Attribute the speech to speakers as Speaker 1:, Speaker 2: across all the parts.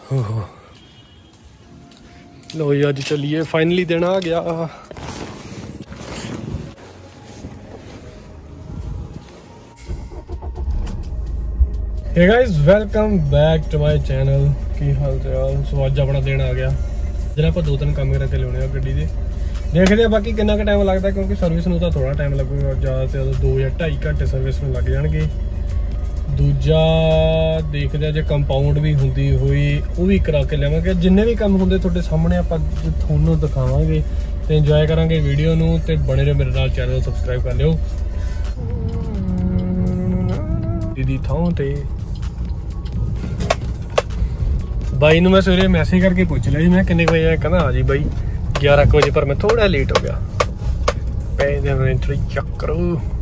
Speaker 1: लो जी अज चलिए फाइनली दिन आ गया। Hey guys welcome back to my channel. की हाल चाल। सो अज अपना दिन आ गया जिन्हें आप 2-3 काम करके लिया गड्डी दे। देखते हैं बाकी कितना टाइम लगता क्योंकि सर्विस में तो थोड़ा टाइम लगेगा, ज़्यादा से ज़्यादा 2 या 2.5 घंटे सर्विस में लग जाएंगे। दूजा देखते हैं जो कंपाउंड भी होंगी हुई वो भी करा के लियावांगे। जिन्ने भी काम होंगे थोड़े सामने आप थोनों दिखावांगे तो इंजॉय करांगे वीडियो नूं। ते बने रहो मेरे नाल, चैनल सबसक्राइब कर लियो। दीदी थां ते बाई नूं मैं सवेरे मैसेज करके पूछ लिया जी मैं किन्ने बजे आया, कहना हाँ जी बाई 11 बजे, पर मैं थोड़ा लेट हो गया। चेक करो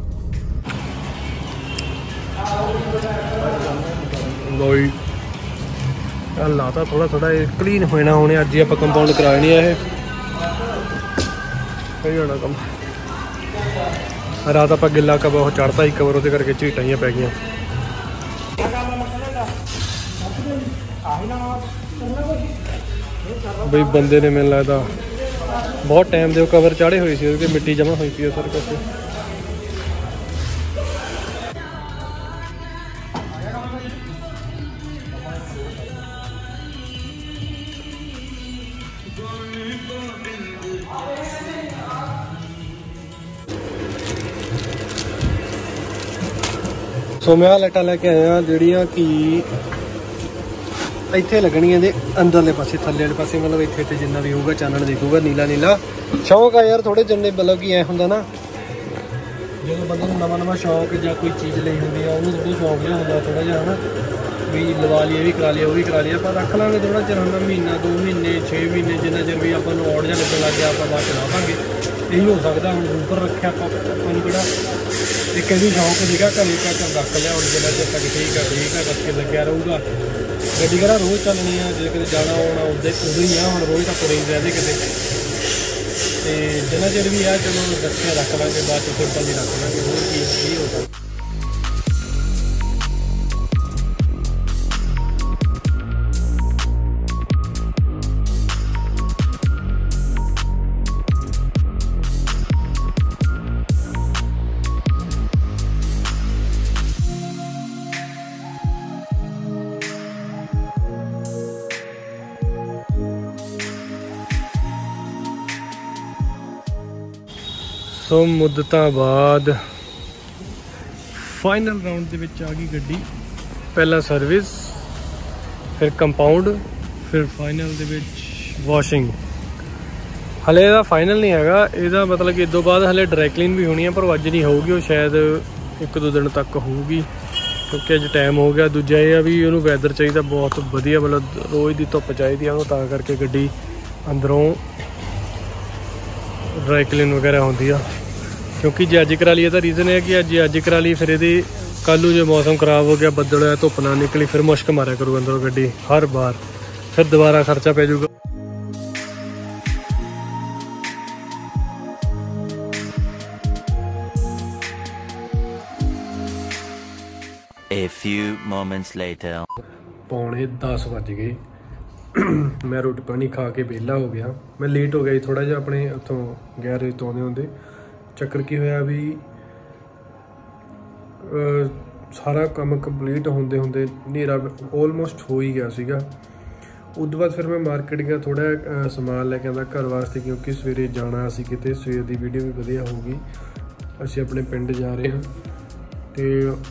Speaker 1: लाता थोड़ा थोड़ा क्लीन होना होने। अज ही आप कंपाउंड कराया नहीं है सही होना कम। रात आप गिला कवर चढ़ता ही कवर वो करके झीटां पै गई। बई बंदे ने मैनूं लगदा बहुत टाइम दे कवर चाढ़े हुए सी, मिट्टी जमा हुई पी सारे पासे। सो मैं लाइटां लैके आया जिहड़ियां कि इत्थे लगनियां दे अंदरले पासे, थल्ले वाले पासे, मतलब इत्थे जिन्ना भी होगा चानण दिखूगा नीला नीला। शौक आ यार थोड़े जिन्ने मतलब कि ऐ हुंदा ना जो बंदे नूं नवां शौक या कोई चीज़ लई हुंदी आ उहनूं थोड़ा शौक जिहा हुंदा थोड़ा जिहा है ना भी लवा लीए भी करा लिया वो भी करा लिया, पर रख लांगे थोड़ा चिर हुंदा महीना 2 महीने 6 महीने जिन्ना चिर भी आपां नूं औड़ जिहा लगन लग गया आपां बाद च लावांगे। यही हो सकदा हुण ऊपर रखिआ आपां नूं किहड़ा एक भी शौक सीगा घरे तक रख लिया। हुण जिन्ना चिर तक ठीक है रखे लग्या रहूगा। गड्डी कहना रोज़ चलनी है, जो कि जाना होना उदे ही है। हम रोज़ तक तुरे रहते किते तो जिन्ना चिर भी है चलो रखे रख लेंगे, बाद सिंपल ही रख लेंगे। होर की हो सकता। सो मुद्दतां बाद फाइनल राउंड दे विच आ गई गड्डी। पहला सर्विस, फिर कंपाउंड, फिर फाइनल दे विच वॉशिंग। हले इहदा फाइनल नहीं हैगा, इहदा मतलब कि इदों बाद हले ड्राई क्लीन भी होनी है, पर अज नहीं होगी, वो शायद 1-2 दिन तक होगी क्योंकि अज टाइम हो गया। दूजा यह भी उन्होंने वैदर चाहिए बहुत वधिया, मतलब रोज़ की धुप्प चाहिए उन्होंने, तां करके गड्डी अंदरों ड्राई क्लीन वगैरह होती है। क्योंकि जो अज करा ली तो रीज़न है कि अज करा ली, फिर ये कल जो मौसम खराब हो गया, बदल है, धुप्प ना निकली, फिर मुश्क मारा करू अंदरों गड्डी हर बार, फिर दोबारा खर्चा पै जाऊगा।
Speaker 2: A few moments later.
Speaker 1: 9:45 बज गए। मैं रोटी पानी खा के वेला हो गया। मैं लेट हो गया थोड़ा जिहा अपने उत्थों गैरेज तो आउंदे आउंदे। चक्कर की होया भी सारा काम कंप्लीट होंदे होंदे नेरा ऑलमोस्ट हो ही गया सीगा। उस बाद फिर मैं मार्केट गया, थोड़ा समान लैके आंदा घर वास्ते क्योंकि सवेरे जाना असी किते, सवेर की वीडियो भी वधिया होगी। असी अपने पिंड जा रहे हैं तो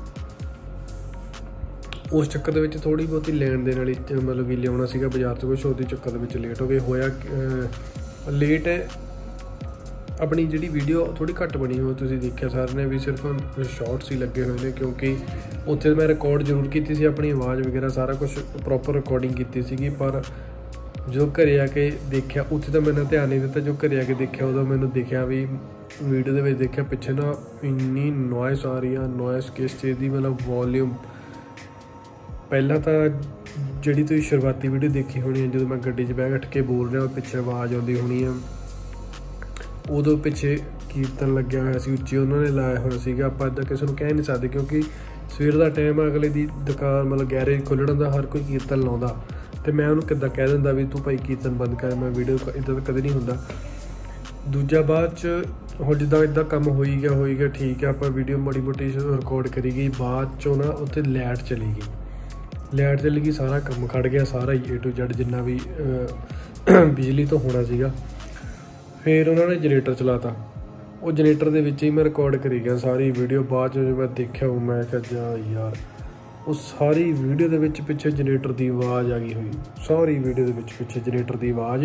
Speaker 1: उस चक्कर दे विच थोड़ी बहुती लैन देन वाली मतलब कि लियाउणा सीगा बाजार तो कुछ होती चक्कर दे विच लेट हो गए। होया लेट है अपनी जिहड़ी वीडियो थोड़ी घट बनी हो, तुसीं देखिया सारे ने भी सिर्फ शॉर्ट्स ही लगे हुए हैं क्योंकि उत्थे मैं रिकॉर्ड जरूर की सी, अपनी आवाज़ वगैरह सारा कुछ प्रॉपर रिकॉर्डिंग की सीगी, पर जो घरे आके देखिया उत्थे तो मैंने ध्यान नहीं दिता। जो घरे आके देखिया उदों मैनूं दिखिया भी वीडियो दे विच देखिया पिछे ना इन्नी नॉइस आ रही है, नॉइस किस चीज़ की, मतलब वॉल्यूम। पहला तो जी तुम शुरुआती वीडियो देखी होनी है जो मैं गड्डी च बैठ के बोल रहा पिछे आवाज़ आती होनी है, उदों पिछे कीर्तन लग्या हुआ सी उच्ची उन्होंने लाया हुआ सीगा। आप इदा किसी को कह नहीं सकते क्योंकि सवेर का टाइम अगले की दुकान मतलब गैरेज खुलण का हर कोई कीर्तन लाउंदा, तो मैं उन्होंने किद्दां कह दिंदा भी तू भाई कीर्तन बंद कर, मैं वीडियो इदां तो कदे नहीं हुंदा। दूजा बाद च हुण जिद्दां इदां काम हो ही गया ठीक है, आपां वीडियो माड़ी मोटी रिकॉर्ड करी गई, बाद चों ना उत्थे लाइट चली गई, सारा काम खड़ गया, सारा ही A to Z जिन्ना भी बिजली तो होना सीगा। फिर उन्होंने जनरेटर चलाता, वो जनरेटर दे विच ही मैं रिकॉर्ड करी गया सारी वीडियो। बाद जो मैं देखा मैं कहा जा यार, वो सारी वीडियो दे विच पिछे जनरेटर की आवाज़ आ गई हुई, सारी वीडियो दे विच पिछे जनरेटर की आवाज़।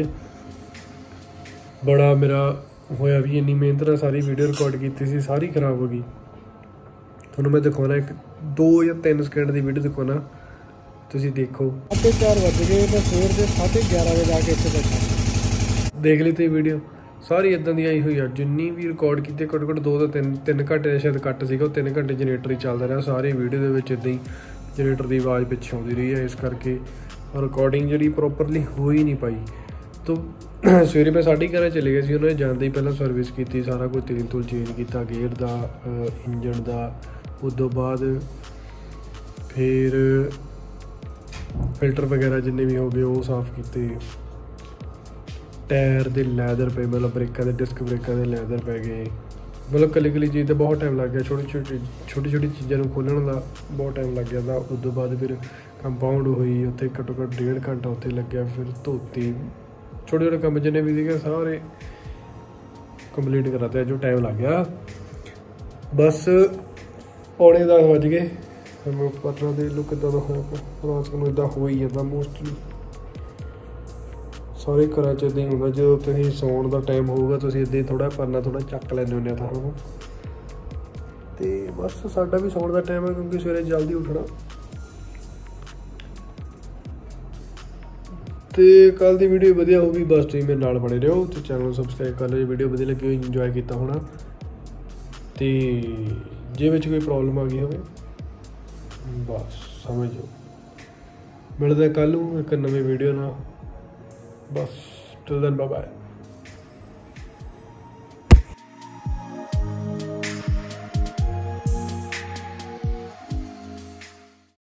Speaker 1: बड़ा मेरा होया भी, इन्नी मेहनत नाल सारी वीडियो रिकॉर्ड की सी, सारी खराब हो गई। तुहानूं मैं दिखाना एक 2 या 3 सेकंड की वीडियो दिखाना, तुसीं देखो। 4:30 बज गए, मैं सवेर के 11:30 बजे आके इत्थे बैठा, देख ली तुसीं वीडियो सारी इदां दी आई हुई है। जिन्नी भी रिकॉर्ड की घट्टो घट्ट 2 तो 3 घंटे शायद कट सीगा, 3 घंटे जनरेटर ही चलदा रहा, सारी वीडियो दे विच इदां ही जनरेटर की आवाज़ पिछे आउंदी रही है। इस करके रिकॉर्डिंग जी प्रॉपरली हो ही नहीं पाई। तो सवेरे मैं 11:30 चले गए सी, उन्होंने जाते ही पहला सर्विस की, सारा कुछ तेल तूल चेंज किया, गेयर का, इंजन का। उस तो बाद फिर फिल्टर वगैरह जिन्ने भी हो गए वो साफ़ किए, टायर के लैदर पे, मतलब ब्रेकों के डिस्क ब्रेकों के लैदर पै गए, मतलब कली चीज़ तो बहुत टाइम लग गया। छोटी छोटी चीज़ों खोलने का बहुत टाइम लग गया था। उस तो बाद फिर कंपाउंड हुई, उत्थे घट्टो घट्ट 1.5 घंटा उत्थे लग्या। फिर धोती, छोटे छोटे काम जिन्ने भी थे सारे कंप्लीट कराते, जो टाइम लग गया। बस 9:45 बज गए। मैं पता दे लो कि रात को इदा हो ही जाता मोस्टली, सारे घर च इदा ही होंगे। जो तुम सौण का टाइम होगा तुम इदा ही थोड़ा परना थोड़ा चक लैने होंगे तुम। तो बस साडा भी सौण का टाइम है, क्योंकि सवेरे जल्दी उठना। तो कल की वीडियो वधिया होगी, बस तुम मेरे नाल बने रहो। तो चैनल सबसक्राइब कर लो, वीडियो वधिया लगी, इंजॉय किया होना। तो जे विच कोई प्रॉब्लम आ गई हो बस समझ लो, मिलते कल एक नवी वीडियो ना। बस टिल देन बाय बाय।